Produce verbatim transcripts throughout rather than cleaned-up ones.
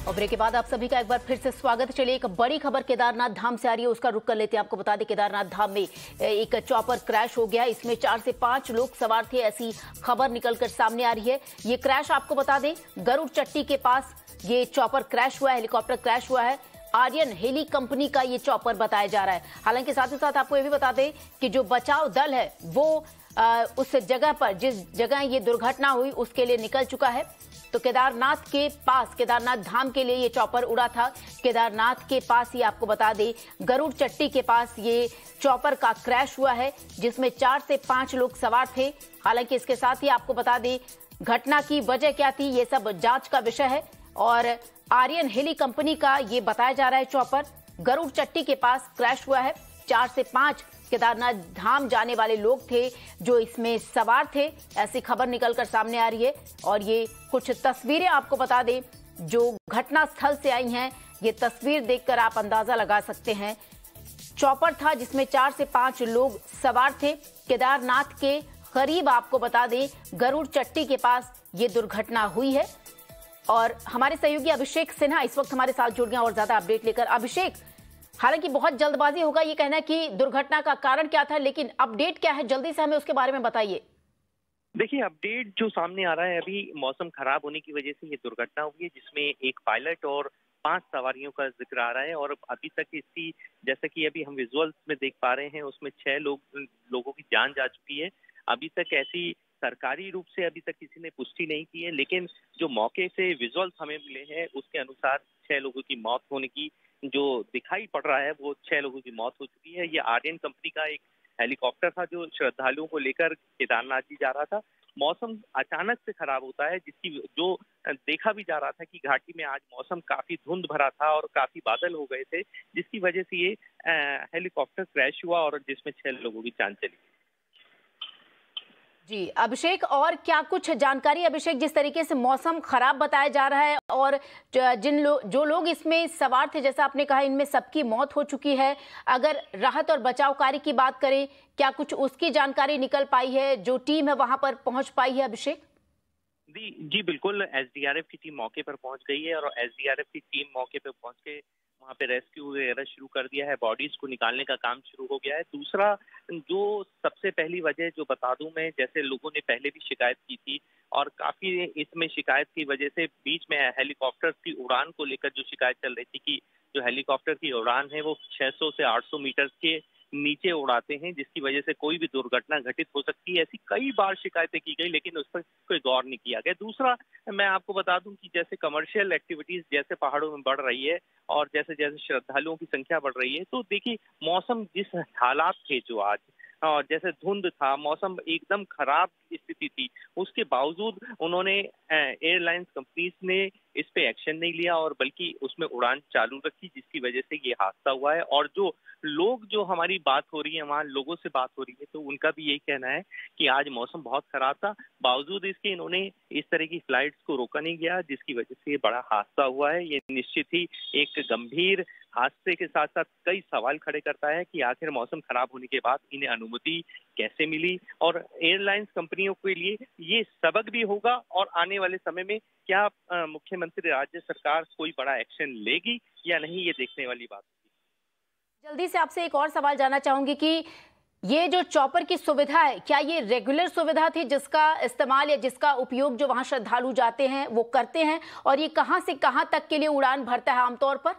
और ब्रेक के बाद आप सभी का एक बार फिर से स्वागत। चलिए, एक बड़ी खबर केदारनाथ धाम से आ रही है, उसका रुख कर लेते हैं। आपको बता दें, केदारनाथ धाम में एक चॉपर क्रैश हो गया। इसमें चार से पांच लोग सवार थे, ऐसी खबर निकलकर सामने आ रही है। ये क्रैश आपको बता दें, गरुड़ चट्टी के पास ये चॉपर क्रैश हुआ है, हेलीकॉप्टर क्रैश हुआ है। आर्यन हेली कंपनी का ये चॉपर बताया जा रहा है। हालांकि साथ ही साथ आपको ये भी बता दें कि जो बचाव दल है वो आ, उस जगह पर, जिस जगह ये दुर्घटना हुई उसके लिए निकल चुका है। तो केदारनाथ के पास, केदारनाथ धाम के लिए ये चॉपर उड़ा था। केदारनाथ के पास ही आपको बता दें, गरुड़ चट्टी के पास ये चॉपर का क्रैश हुआ है, जिसमें चार से पांच लोग सवार थे। हालांकि इसके साथ ही आपको बता दें, घटना की वजह क्या थी ये सब जांच का विषय है। और आर्यन हेली कंपनी का ये बताया जा रहा है चॉपर गरुड़ चट्टी के पास क्रैश हुआ है। चार से पांच केदारनाथ धाम जाने वाले लोग थे जो इसमें सवार थे, ऐसी खबर निकलकर सामने आ रही है। और ये कुछ तस्वीरें आपको बता दें जो घटना स्थल से आई हैं। ये तस्वीर देखकर आप अंदाजा लगा सकते हैं। चॉपर था जिसमें चार से पांच लोग सवार थे। केदारनाथ के करीब आपको बता दें, गरुड़ चट्टी के पास ये दुर्घटना हुई है। और हमारे सहयोगी अभिषेक सिन्हा इस वक्त हमारे साथ जुड़ गए और ज्यादा अपडेट लेकर। अभिषेक, हालांकि बहुत जल्दबाजी होगा ये कहना कि दुर्घटना का कारण क्या था, लेकिन अपडेट क्या है, जल्दी से हमें उसके बारे में बताइए। देखिए, अपडेट जो सामने आ रहा है, अभी मौसम खराब होने की वजह से ये दुर्घटना हुई है, जिसमें एक पायलट और पांच सवारियों का जिक्र आ रहा है। और अभी तक इसकी, जैसा कि अभी हम विजुअल्स में देख पा रहे हैं, उसमें छह लोग लोगों की जान जा चुकी है। अभी तक ऐसी सरकारी रूप से अभी तक किसी ने पुष्टि नहीं की है, लेकिन जो मौके से विजुअल्स हमें मिले हैं उसके अनुसार छह लोगों की मौत होने की जो दिखाई पड़ रहा है, वो छह लोगों की मौत हो चुकी है। ये आर्यन कंपनी का एक हेलीकॉप्टर था जो श्रद्धालुओं को लेकर केदारनाथ जी जा रहा था। मौसम अचानक से खराब होता है, जिसकी जो देखा भी जा रहा था कि घाटी में आज मौसम काफी धुंध भरा था और काफी बादल हो गए थे, जिसकी वजह से ये हेलीकॉप्टर क्रैश हुआ और जिसमें छह लोगों की जान चली। जी अभिषेक, और क्या कुछ जानकारी अभिषेक, जिस तरीके से मौसम खराब बताया जा रहा है और जिन लोग जो लोग इसमें सवार थे, जैसा आपने कहा, इनमें सबकी मौत हो चुकी है। अगर राहत और बचाव कार्य की बात करें, क्या कुछ उसकी जानकारी निकल पाई है, जो टीम है वहां पर पहुंच पाई है अभिषेक? जी जी बिल्कुल, एसडीआरएफ की टीम मौके पर पहुंच गई है और एसडीआरएफ की टीम मौके पर पहुंच के वहाँ पे रेस्क्यू वगैरह शुरू कर दिया है। बॉडीज को निकालने का काम शुरू हो गया है। दूसरा, जो सबसे पहली वजह जो बता दूं मैं, जैसे लोगों ने पहले भी शिकायत की थी और काफी इसमें शिकायत की वजह से बीच में हेलीकॉप्टर की उड़ान को लेकर जो शिकायत चल रही थी कि जो हेलीकॉप्टर की उड़ान है वो छह सौ से आठ सौ मीटर के नीचे उड़ाते हैं, जिसकी वजह से कोई भी दुर्घटना घटित हो सकती है। ऐसी कई बार शिकायतें की गई, लेकिन उस पर कोई गौर नहीं किया गया। दूसरा, मैं आपको बता दूं कि जैसे कमर्शियल एक्टिविटीज जैसे पहाड़ों में बढ़ रही है और जैसे जैसे श्रद्धालुओं की संख्या बढ़ रही है, तो देखिए मौसम जिस हालात थे जो आज, और जैसे धुंध था, मौसम एकदम खराब स्थिति थी, उसके बावजूद उन्होंने एयरलाइंस कंपनीज ने इस पे एक्शन नहीं लिया और बल्कि उसमें उड़ान चालू रखी, जिसकी वजह से ये हादसा हुआ है। और जो लोग, जो हमारी बात हो रही है, वहाँ लोगों से बात हो रही है, तो उनका भी यही कहना है कि आज मौसम बहुत खराब था, बावजूद इसके इन्होंने इस तरह की फ्लाइट्स को रोका नहीं गया, जिसकी वजह से ये बड़ा हादसा हुआ है। ये निश्चित ही एक गंभीर हादसे के साथ साथ कई सवाल खड़े करता है कि आखिर मौसम खराब होने के बाद इन्हें अनुमति कैसे मिली, और एयरलाइंस कंपनियों के लिए ये सबक भी होगा। और आने वाले समय में क्या मुख्यमंत्री, राज्य सरकार कोई बड़ा एक्शन लेगी या नहीं, ये देखने वाली बात होगी। जल्दी से आपसे एक और सवाल जानना चाहूंगी कि ये जो चॉपर की सुविधा है, क्या ये रेगुलर सुविधा थी जिसका इस्तेमाल या जिसका उपयोग जो वहां श्रद्धालु जाते हैं वो करते हैं, और ये कहां से कहां तक के लिए उड़ान भरता है आमतौर पर?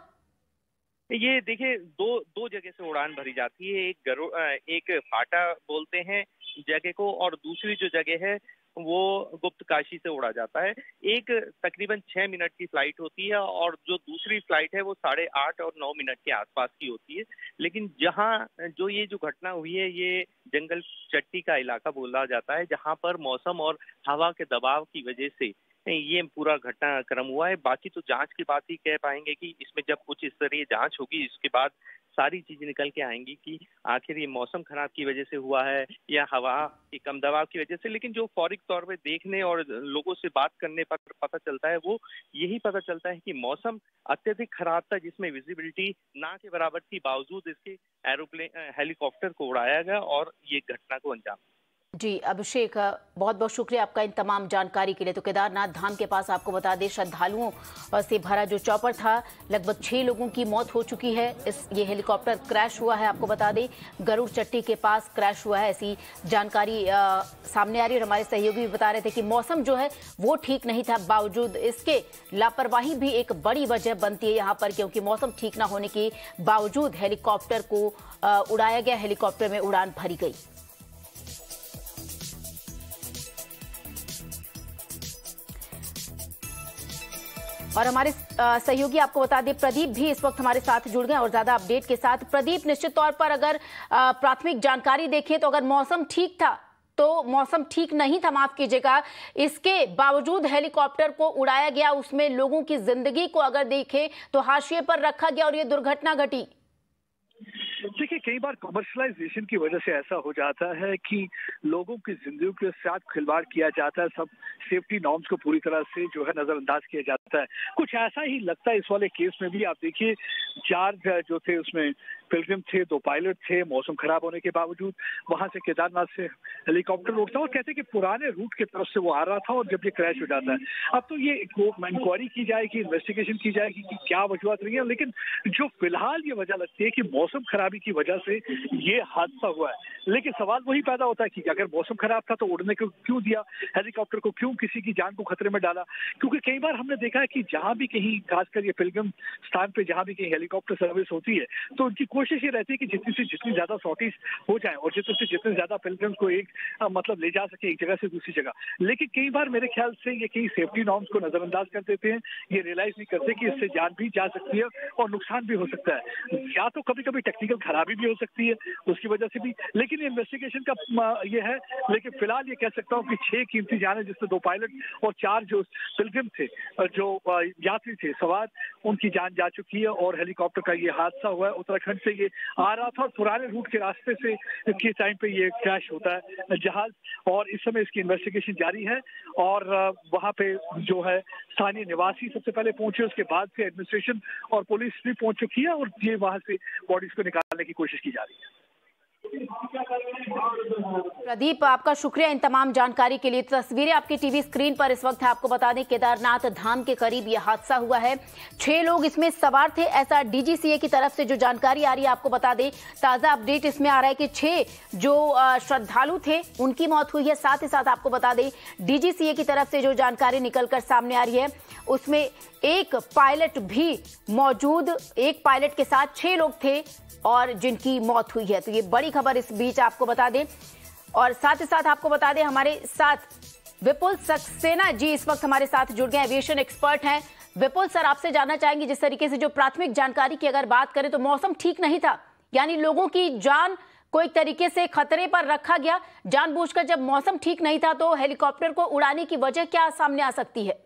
ये देखिए, दो दो जगह से उड़ान भरी जाती है। एक गरुड़, एक फाटा बोलते हैं जगह को, और दूसरी जो जगह है वो गुप्त काशी से उड़ा जाता है। एक तकरीबन छह मिनट की फ्लाइट होती है और जो दूसरी फ्लाइट है वो साढ़े आठ और नौ मिनट के आसपास की होती है। लेकिन जहाँ जो ये जो घटना हुई है, ये जंगल चट्टी का इलाका बोला जाता है, जहाँ पर मौसम और हवा के दबाव की वजह से ये पूरा घटनाक्रम हुआ है। बाकी तो जांच की बात ही कह पाएंगे कि इसमें जब कुछ इस तरह जांच होगी, इसके बाद सारी चीजें निकल के आएंगी कि आखिर ये मौसम खराब की वजह से हुआ है या हवा के कम दबाव की वजह से। लेकिन जो फौरिक तौर पे देखने और लोगों से बात करने पर पता चलता है, वो यही पता चलता है कि मौसम अत्यधिक खराब था, जिसमें विजिबिलिटी ना के बराबर थी, बावजूद इसके एरोप्लेन हेलीकॉप्टर को उड़ाया गया और ये घटना को अंजाम। जी अभिषेक, बहुत बहुत शुक्रिया आपका इन तमाम जानकारी के लिए। तो केदारनाथ धाम के पास आपको बता दें, श्रद्धालुओं से भरा जो चॉपर था, लगभग छह लोगों की मौत हो चुकी है। इस ये हेलीकॉप्टर क्रैश हुआ है, आपको बता दें गरुड़ चट्टी के पास क्रैश हुआ है, ऐसी जानकारी आ, सामने आ रही है। और हमारे सहयोगी भी बता रहे थे कि मौसम जो है वो ठीक नहीं था, बावजूद इसके लापरवाही भी एक बड़ी वजह बनती है यहाँ पर, क्योंकि मौसम ठीक ना होने के बावजूद हेलीकॉप्टर को आ, उड़ाया गया, हेलीकॉप्टर में उड़ान भरी गई। और हमारे सहयोगी आपको बता दें प्रदीप भी इस वक्त हमारे साथ जुड़ गए और ज्यादा अपडेट के साथ। प्रदीप, निश्चित तौर पर अगर प्राथमिक जानकारी देखें तो अगर मौसम ठीक था तो मौसम ठीक नहीं था, माफ कीजिएगा, इसके बावजूद हेलीकॉप्टर को उड़ाया गया, उसमें लोगों की जिंदगी को अगर देखें तो हाशिए पर रखा गया और ये दुर्घटना घटी। देखिए, कई बार कमर्शलाइजेशन की वजह से ऐसा हो जाता है कि लोगों की जिंदगी के साथ खिलवाड़ किया जाता है, सब सेफ्टी नॉर्म्स को पूरी तरह से जो है नजरअंदाज किया जाता है। कुछ ऐसा ही लगता है इस वाले केस में भी। आप देखिए, चार जो थे उसमें पिलग्रिम थे, दो पायलट थे। मौसम खराब होने के बावजूद वहां से केदारनाथ से हेलीकॉप्टर उठता है और कहते हैं कि पुराने रूट की तरफ से वो आ रहा था और जब ये क्रैश हो जाता है। अब तो ये इंक्वायरी की जाएगी, इन्वेस्टिगेशन की जाएगी कि क्या वजूहत रही है, लेकिन जो फिलहाल ये वजह लगती है कि मौसम खराबी की वजह से ये हादसा हुआ है। लेकिन सवाल वही पैदा होता है कि अगर मौसम खराब था तो उड़ने को क्यों दिया, हेलीकॉप्टर को क्यों किसी की जान को खतरे में डाला? क्योंकि कई बार हमने देखा है कि जहां भी कहीं, खासकर ये पिलग्रिम स्थान पे जहां भी कहीं हेलीकॉप्टर सर्विस होती है तो उनकी कोशिश ये रहती है कि जितनी से जितनी ज्यादा सॉर्टीज हो जाए और जितने से जितने ज्यादा पिलग्रिम्स को एक आ, मतलब ले जा सके एक जगह से दूसरी जगह। लेकिन कई बार मेरे ख्याल से ये कई सेफ्टी नॉर्म्स को नजरअंदाज कर देते हैं, ये रियलाइज नहीं करते कि इससे जान भी जा सकती है और नुकसान भी हो सकता है। या तो कभी कभी टेक्निकल खराबी भी हो सकती है उसकी वजह से भी, लेकिन इन्वेस्टिगेशन का ये है। लेकिन फिलहाल ये कह सकता हूँ कि छह कीमती जाने, जिसमें दो पायलट और चार जो पिलग्रिम थे, जो यात्री थे सवार, उनकी जान जा चुकी है। और हेलीकॉप्टर का ये हादसा हुआ है, उत्तराखंड से ये आ रहा था और पुराने रूट के रास्ते से के टाइम पे ये क्रैश होता है जहाज। और इस समय इसकी इन्वेस्टिगेशन जारी है और वहां पे जो है स्थानीय निवासी सबसे पहले पहुंचे, उसके बाद से एडमिनिस्ट्रेशन और पुलिस भी पहुंच चुकी है और ये वहां से बॉडीज को निकालने की कोशिश की जा रही है। प्रदीप, आपका शुक्रिया इन तमाम जानकारी के लिए। तस्वीरें आपकी टीवी स्क्रीन पर इस वक्त है। आपको बता दें केदारनाथ धाम के करीब यह हादसा हुआ है, छह लोग इसमें सवार थे, ऐसा डीजीसीए की तरफ से जो जानकारी आ रही है। आपको बता दें ताजा अपडेट इसमें आ रहा है कि छह जो श्रद्धालु थे उनकी मौत हुई है। साथ ही साथ आपको बता दें डीजीसीए की तरफ से जो जानकारी निकलकर सामने आ रही है उसमें एक पायलट भी मौजूद, एक पायलट के साथ छह लोग थे और जिनकी मौत हुई है। तो ये बड़ी खबर इस बीच आपको बता दें। और साथ ही साथ आपको बता दें हमारे साथ विपुल सक्सेना जी इस वक्त हमारे साथ जुड़ गए, एविएशन एक्सपर्ट हैं। विपुल सर, आपसे जानना चाहेंगे, जिस तरीके से जो प्राथमिक जानकारी की अगर बात करें तो मौसम ठीक नहीं था, यानी लोगों की जान को एक तरीके से खतरे पर रखा गया जानबूझकर। जब मौसम ठीक नहीं था तो हेलीकॉप्टर को उड़ाने की वजह क्या सामने आ सकती है?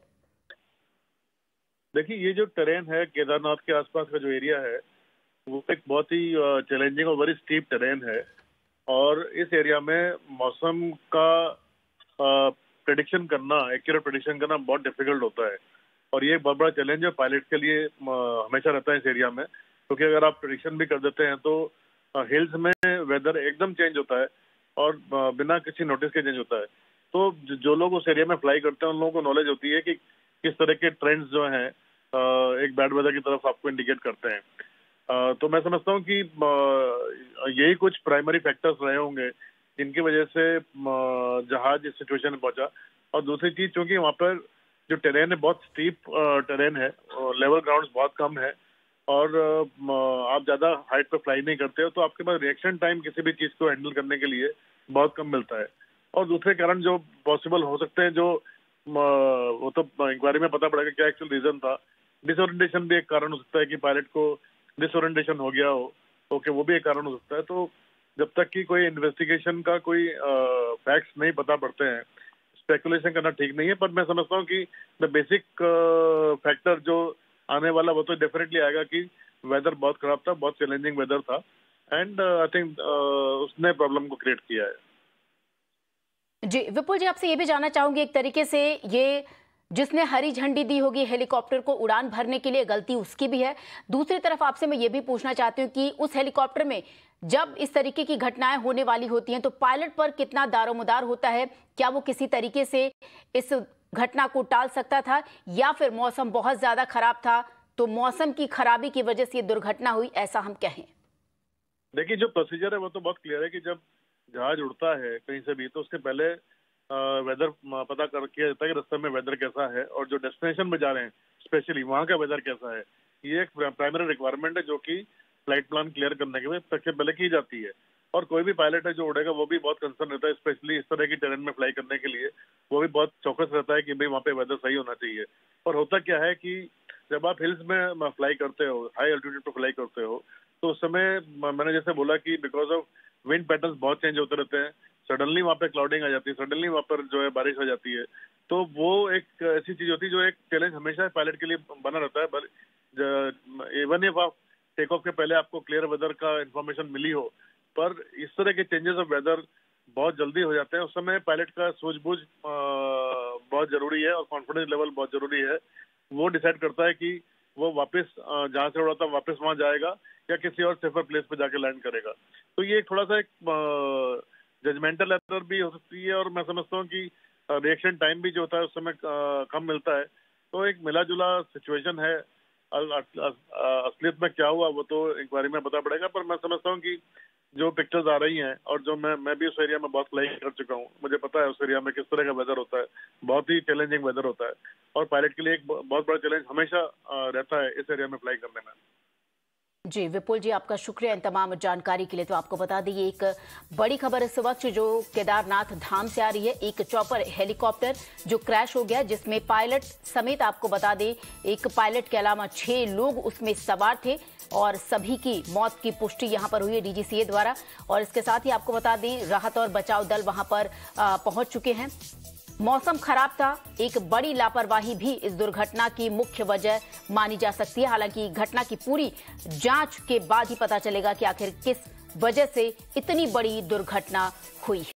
देखिए, ये जो टेरेन है केदारनाथ के आसपास का जो एरिया है वो एक बहुत ही चैलेंजिंग और वेरी स्टीप टेरेन है और इस एरिया में मौसम का प्रेडिक्शन करना, एक्यूरेट प्रेडिक्शन करना बहुत डिफिकल्ट होता है और ये बहुत बड़ा चैलेंज है पायलट के लिए हमेशा रहता है इस एरिया में। क्योंकि तो अगर आप प्रेडिक्शन भी कर देते हैं तो हिल्स में वेदर एकदम चेंज होता है और बिना किसी नोटिस के चेंज होता है। तो जो लोग उस एरिया में फ्लाई करते हैं उन लोगों को नॉलेज होती है कि किस तरह के ट्रेंड्स जो हैं एक बैड वेदर की तरफ आपको इंडिकेट करते हैं। Uh, तो मैं समझता हूँ कि uh, यही कुछ प्राइमरी फैक्टर्स रहे होंगे जिनकी वजह से uh, जहाज इस सिचुएशन में पहुंचा। और दूसरी चीज, चूंकि वहाँ पर जो टेरेन है बहुत स्टीप टेरेन है, लेवल ग्राउंड्स बहुत कम है और uh, आप ज्यादा हाइट पर फ्लाई नहीं करते हो तो आपके पास रिएक्शन टाइम किसी भी चीज को हैंडल करने के लिए बहुत कम मिलता है। और दूसरे कारण जो पॉसिबल हो सकते हैं, जो uh, वो तो इंक्वायरी में पता पड़ेगा क्या एक्चुअल रीजन था। डिसओरिएंटेशन भी एक कारण हो सकता है कि पायलट को डिसओरिएंटेशन हो गया हो, ओके, वो भी एक कारण हो सकता है। तो जब तक कि कोई इन्वेस्टिगेशन का कोई फैक्ट्स नहीं पता पड़ते हैं, स्पेकुलेशन करना ठीक नहीं है। पर मैं समझता हूँ कि द बेसिक फैक्टर जो आने वाला वो तो डेफिनेटली आएगा कि वेदर बहुत खराब था, बहुत चैलेंजिंग वेदर था एंड आई थिंक उसने प्रॉब्लम को क्रिएट किया है। जी विपुल जी, आपसे ये भी जानना चाहूंगी, एक तरीके से ये जिसने हरी झंडी दी होगी हेलीकॉप्टर को उड़ान भरने के लिए, गलती उसकी भी है। दूसरी तरफ आपसे मैं ये भी पूछना चाहती हूँ कि उस हेलीकॉप्टर में जब इस तरीके की घटनाएं होने वाली होती हैं तो पायलट पर कितना दारोमदार होता है? क्या वो किसी तरीके से इस घटना को टाल सकता था, या फिर मौसम बहुत ज्यादा खराब था तो मौसम की खराबी की वजह से ये दुर्घटना हुई, ऐसा हम कहें? देखिए, जो प्रोसीजर है वो तो बहुत क्लियर है कि जब जहाज उड़ता है कहीं से भी तो उसके पहले वेदर पता कर किया जाता है कि रास्ते में वेदर कैसा है, और जो डेस्टिनेशन में जा रहे हैं स्पेशली वहाँ का वेदर कैसा है। ये एक प्राइमरी रिक्वायरमेंट है जो कि फ्लाइट प्लान क्लियर करने के सबसे पहले की जाती है। और कोई भी पायलट है जो उड़ेगा वो भी बहुत कंसर्न रहता है, स्पेशली इस तरह की टेरेन में फ्लाई करने के लिए वो भी बहुत चौकस रहता है कि भाई वहाँ पे वेदर सही होना चाहिए। और होता क्या है कि जब आप हिल्स में फ्लाई करते हो, हाई एल्टीट्यूड पर फ्लाई करते हो, तो उस समय मैंने जैसे बोला कि बिकॉज ऑफ विंड पैटर्न्स बहुत चेंज होते रहते हैं, सडनली वहाँ पे क्लाउडिंग आ जाती है, सडनली वहाँ पर जो है बारिश आ जाती है। तो वो एक ऐसी चीज होती है जो एक चैलेंज हमेशा पायलट के लिए बना रहता है। इवन इफ आप टेक ऑफ के पहले आपको क्लियर वेदर का इंफॉर्मेशन मिली हो, पर इस तरह के चेंजेस ऑफ वेदर बहुत जल्दी हो जाते हैं। उस समय पायलट का सूझबूझ बहुत जरूरी है और कॉन्फिडेंस लेवल बहुत जरूरी है। वो डिसाइड करता है कि वो वापस जहाँ से उड़ा था वापस वहां जाएगा या किसी और सेफर प्लेस पे जाके लैंड करेगा। तो ये थोड़ा सा एक जजमेंटल एरर भी हो सकती है, और मैं समझता हूँ कि रिएक्शन टाइम भी जो होता है उस समय कम मिलता है। तो एक मिला जुला सिचुएशन है। असलियत में क्या हुआ वो तो इंक्वायरी में पता पड़ेगा, पर मैं समझता हूँ कि जो पिक्चर्स आ रही हैं, और जो मैं मैं भी उस एरिया में बहुत फ्लाई कर चुका हूँ, मुझे पता है उस एरिया में किस तरह का वेदर होता है। बहुत ही चैलेंजिंग वेदर होता है, और पायलट के लिए एक बहुत बड़ा चैलेंज हमेशा रहता है इस एरिया में फ्लाई करने में। जी विपुल जी, आपका शुक्रिया इन तमाम जानकारी के लिए। तो आपको बता दें ये एक बड़ी खबर इस वक्त जो केदारनाथ धाम से आ रही है। एक चॉपर हेलीकॉप्टर जो क्रैश हो गया, जिसमें पायलट समेत आपको बता दें एक पायलट के अलावा छह लोग उसमें सवार थे, और सभी की मौत की पुष्टि यहां पर हुई है डीजीसीए द्वारा। और इसके साथ ही आपको बता दें राहत और बचाव दल वहां पर पहुंच चुके हैं। मौसम खराब था, एक बड़ी लापरवाही भी इस दुर्घटना की मुख्य वजह मानी जा सकती है। हालांकि घटना की पूरी जांच के बाद ही पता चलेगा कि आखिर किस वजह से इतनी बड़ी दुर्घटना हुई।